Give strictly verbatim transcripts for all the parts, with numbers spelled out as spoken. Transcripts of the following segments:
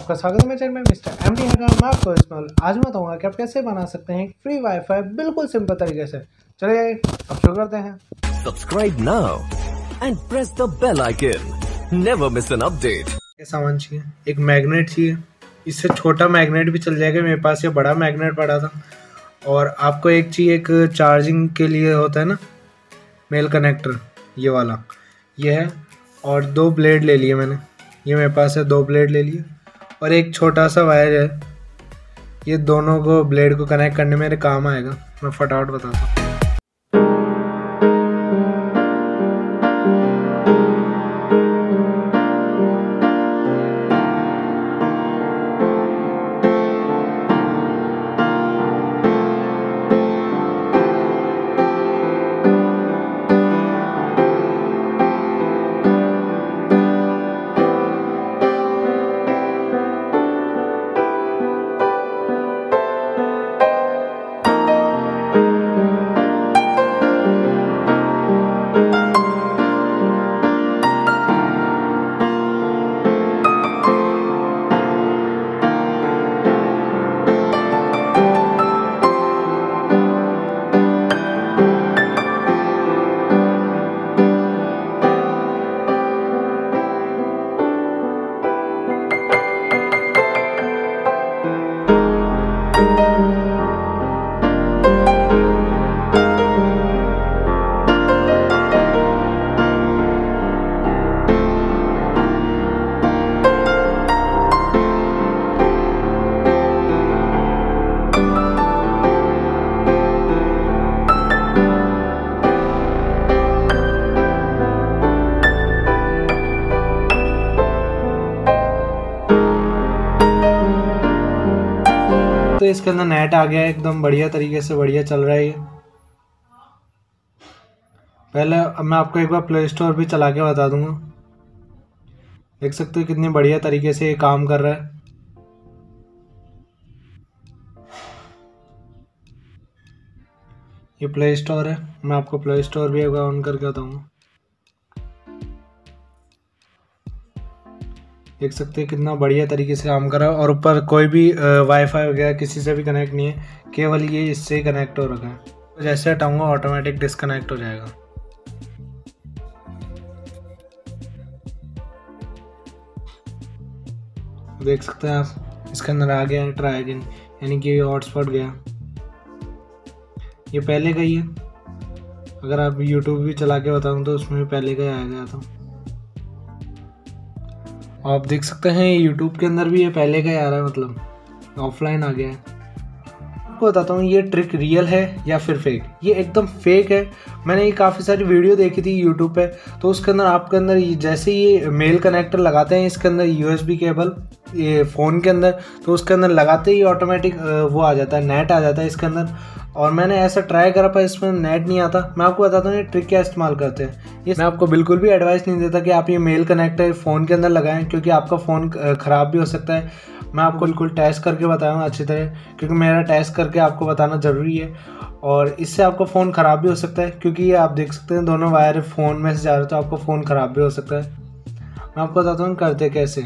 आपका स्वागत है मेरे चैनल में मिस्टर एमडी हैकर। मैं आपको इसमें आज मैं बताऊंगा कि आप कैसे बना सकते हैं फ्री वाईफाई बिल्कुल सिंपल तरीके से। चलिए अब शुरू करते हैं। Subscribe now and press the bell icon, never miss an update. ये सामान चाहिए, एक मैग्नेट चाहिए, इससे छोटा मैग्नेट भी चल जाएगा, मेरे पास ये बड़ा मैग्नेट पड़ा था। और आपको एक चाहिए, एक चार्जिंग के लिए होता है ना मेल कनेक्टर, ये वाला ये है। और दो ब्लेड ले लिए मैंने, ये मेरे पास है, दो ब्लेड ले लिए। और एक छोटा सा वायर है, ये दोनों को ब्लेड को कनेक्ट करने मेरे काम आएगा। मैं फटाफट बताता हूँ। तो इसके अंदर नेट आ गया है, एकदम बढ़िया तरीके से बढ़िया चल रहा है ये। पहले अब मैं आपको एक बार प्ले स्टोर भी चला के बता दूंगा। देख सकते हो कितनी बढ़िया तरीके से ये काम कर रहा है। ये प्ले स्टोर है, मैं आपको प्ले स्टोर भी एक बार ऑन करके बताऊंगा। देख सकते हैं कितना बढ़िया तरीके से काम कर रहा है। और ऊपर कोई भी वाईफाई वगैरह किसी से भी कनेक्ट नहीं है, केवल ये इससे ही कनेक्ट हो रखा है। तो जैसे हटाऊंगा ऑटोमेटिक डिस्कनेक्ट हो जाएगा। देख सकते हैं आप, इसके अंदर आ गया है ट्राई अगेन, यानी कि हॉटस्पॉट गया। ये पहले का ही है, अगर आप यूट्यूब भी चला के बताऊँ तो उसमें भी पहले का ही आ गया था। आप देख सकते हैं यूट्यूब के अंदर भी ये पहले का ही आ रहा है, मतलब ऑफलाइन आ गया है। आपको बताता हूँ ये ट्रिक रियल है या फिर फेक। ये एकदम फेक है। मैंने ये काफ़ी सारी वीडियो देखी थी यूट्यूब पे, तो उसके अंदर आपके अंदर जैसे ये मेल कनेक्टर लगाते हैं इसके अंदर यूएसबी केबल ये फ़ोन के अंदर, तो उसके अंदर लगाते ही ऑटोमेटिक वो आ जाता है, नेट आ जाता है इसके अंदर। और मैंने ऐसा ट्राई करा पर इसमें नेट नहीं आता। मैं आपको बताता हूँ ये ट्रिक क्या इस्तेमाल करते हैं। ये मैं आपको बिल्कुल भी एडवाइस नहीं देता कि आप ये मेल कनेक्टर फ़ोन के अंदर लगाएं, क्योंकि आपका फ़ोन ख़राब भी हो सकता है। मैं आपको बिल्कुल टेस्ट करके बताऊँगा अच्छी तरह, क्योंकि मेरा टेस्ट करके आपको बताना ज़रूरी है। और इससे आपका फ़ोन ख़राब भी हो सकता है, क्योंकि ये आप देख सकते हैं दोनों वायर फ़ोन में से जा रहे हो, तो आपका फ़ोन ख़राब भी हो सकता है। मैं आपको बताता हूँ करते कैसे।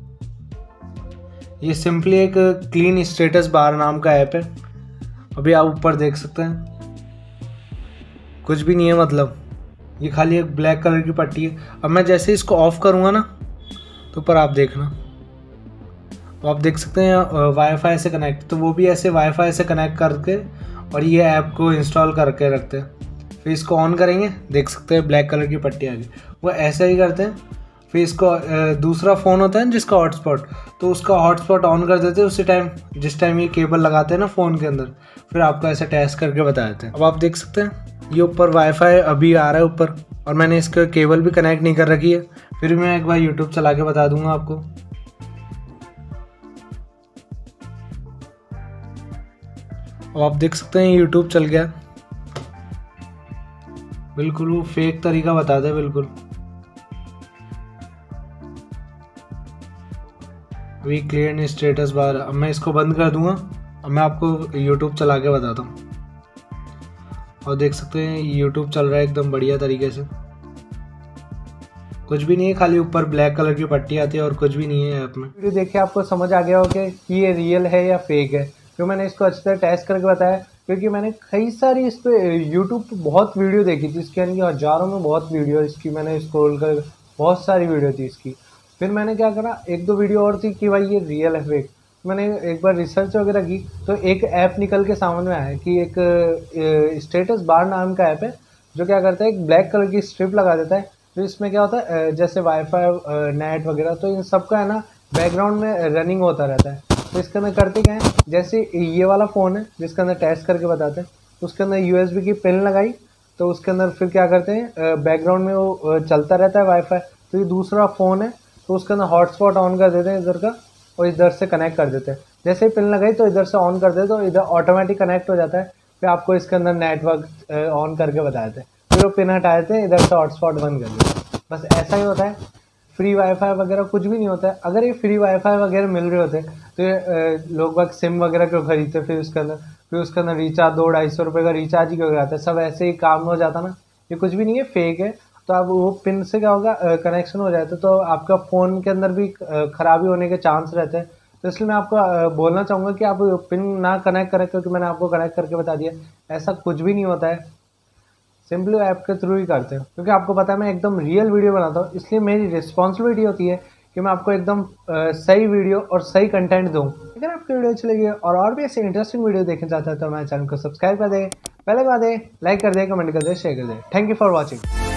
ये सिंपली एक क्लीन स्टेटस बार नाम का ऐप है। अभी आप ऊपर देख सकते हैं कुछ भी नहीं है, मतलब ये खाली एक ब्लैक कलर की पट्टी है। अब मैं जैसे इसको ऑफ करूँगा ना, तो ऊपर आप देखना, तो आप देख सकते हैं वाईफाई से कनेक्ट, तो वो भी ऐसे वाईफाई से कनेक्ट करके और ये ऐप को इंस्टॉल करके रखते हैं। फिर इसको ऑन करेंगे, देख सकते हैं ब्लैक कलर की पट्टी आ गई। वो ऐसा ही करते हैं। फिर इसको दूसरा फ़ोन होता है ना जिसका हॉटस्पॉट, तो उसका हॉटस्पॉट ऑन कर देते हैं उसी टाइम जिस टाइम ये केबल लगाते हैं ना फ़ोन के अंदर। फिर आपको ऐसे टेस्ट करके बता देते हैं। अब आप देख सकते हैं ये ऊपर वाईफाई अभी आ रहा है ऊपर, और मैंने इसका केबल भी कनेक्ट नहीं कर रखी है। फिर मैं एक बार यूट्यूब चला के बता दूंगा आपको। अब आप देख सकते हैं यूट्यूब चल गया, बिल्कुल वो फेक तरीका बता दे बिल्कुल। We clear status bar. अब मैं इसको बंद कर दूंगा। अब मैं आपको यूट्यूब चला के बताता हूँ। और देख सकते हैं यूट्यूब चल रहा है एकदम बढ़िया तरीके से। कुछ भी नहीं है, खाली ऊपर ब्लैक कलर की पट्टी आती है और कुछ भी नहीं है ऐप में। वीडियो देख के आपको समझ आ गया हो कि ये रियल है या फेक है, क्यों मैंने इसको अच्छी तरह टेस्ट करके बताया, क्योंकि मैंने कई सारी इस पर यूट्यूब पर बहुत वीडियो देखी थी इसकी, यानी कि हज़ारों में बहुत वीडियो इसकी मैंने स्क्रॉल कर, बहुत सारी वीडियो थी इसकी। फिर मैंने क्या करा, एक दो वीडियो और थी कि भाई ये रियल है फेक, मैंने एक बार रिसर्च वगैरह की तो एक ऐप निकल के सामने में आया कि एक स्टेटस बार नाम का ऐप है जो क्या करता है, एक ब्लैक कलर की स्ट्रिप लगा देता है। तो इसमें क्या होता है, जैसे वाईफाई नेट वगैरह, तो इन सबका है ना बैकग्राउंड में रनिंग होता रहता है। तो इसके अंदर करते क्या है, जैसे ये वाला फ़ोन है जिसके अंदर टेस्ट करके बताते हैं, उसके अंदर यूएसबी की पिन लगाई, तो उसके अंदर फिर क्या करते हैं, बैकग्राउंड में वो चलता रहता है वाईफाई। तो ये दूसरा फ़ोन है तो उसके अंदर हॉटस्पॉट ऑन कर देते हैं इधर का, और इधर से कनेक्ट कर देते हैं। जैसे ही पिन लगाई तो इधर से ऑन कर देते तो इधर ऑटोमेटिक कनेक्ट हो जाता है। फिर आपको इसके अंदर नेटवर्क ऑन करके बता देते हैं, फिर वो पिन हटाए थे, इधर से हॉटस्पॉट बंद कर देते। बस ऐसा ही होता है, फ्री वाईफाई वगैरह कुछ भी नहीं होता है। अगर ये फ्री वाईफाई वगैरह मिल रहे होते तो ये लोग बाग सिम वगैरह क्यों खरीदते, फिर उसके अंदर फिर उसके अंदर रिचार्ज दो ढाई सौ रुपये का रिचार्ज ही क्यों कराते, सब ऐसे ही काम हो जाता ना। ये कुछ भी नहीं है, फेक है। तो अब वो पिन से क्या होगा, कनेक्शन हो जाता है तो आपका फ़ोन के अंदर भी खराबी होने के चांस रहते हैं। तो इसलिए मैं आपको बोलना चाहूँगा कि आप पिन ना कनेक्ट करें, क्योंकि मैंने आपको कनेक्ट करके बता दिया ऐसा कुछ भी नहीं होता है, सिंपली ऐप के थ्रू ही करते हो। क्योंकि आपको पता है मैं एकदम रियल वीडियो बनाता हूँ, इसलिए मेरी रिस्पॉन्सिबिलिटी होती है कि मैं आपको एकदम सही वीडियो और सही कंटेंट दूँ। अगर आपकी वीडियो अच्छी लगी और और भी ऐसे इंटरेस्टिंग वीडियो देखना चाहते हैं तो हमारे चैनल को सब्सक्राइब कर दें, पहले बात है लाइक कर दें, कमेंट कर दें, शेयर कर दें। Thank you for watching.